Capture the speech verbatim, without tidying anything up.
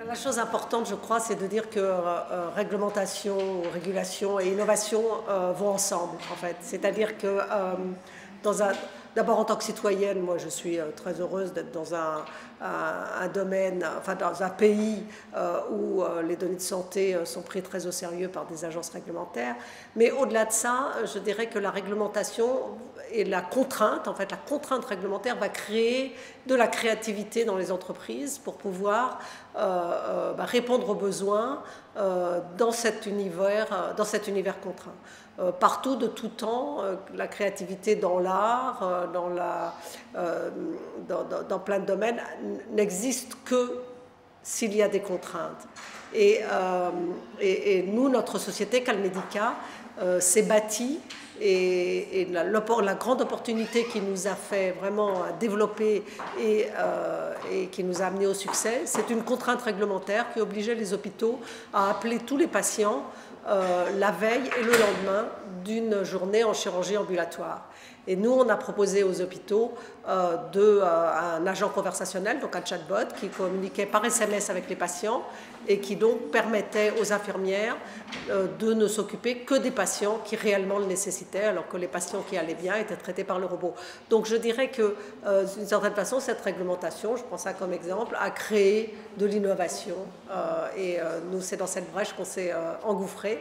La chose importante, je crois, c'est de dire que euh, réglementation, régulation et innovation euh, vont ensemble, en fait. C'est-à-dire que euh, dans un, d'abord en tant que citoyenne, moi je suis euh, très heureuse d'être dans un, un, un domaine, enfin dans un pays euh, où euh, les données de santé euh, sont prises très au sérieux par des agences réglementaires. Mais au-delà de ça, je dirais que la réglementation et la contrainte, en fait la contrainte réglementaire va créer de la créativité dans les entreprises pour pouvoir euh, euh, bah, répondre aux besoins euh, dans cet univers, euh, dans cet univers contraint. Euh, partout, de tout temps, euh, la créativité dans l'art, euh, dans, la, euh, dans, dans, dans plein de domaines, n'existe que s'il y a des contraintes. Et, euh, et, et nous, notre société, Calmedica, euh, s'est bâtie et, et la, la grande opportunité qui nous a fait vraiment développer et, euh, et qui nous a amené au succès, c'est une contrainte réglementaire qui obligeait les hôpitaux à appeler tous les patients euh, la veille et le lendemain d'une journée en chirurgie ambulatoire. Et nous, on a proposé aux hôpitaux euh, de, euh, un agent conversationnel, donc un chatbot, qui communiquait par S M S avec les patients et qui donc permettait aux infirmières euh, de ne s'occuper que des patients qui réellement le nécessitaient, alors que les patients qui allaient bien étaient traités par le robot. Donc je dirais que, euh, d'une certaine façon, cette réglementation, je prends ça comme exemple, a créé de l'innovation. Euh, et euh, nous, c'est dans cette brèche qu'on s'est euh, engouffré.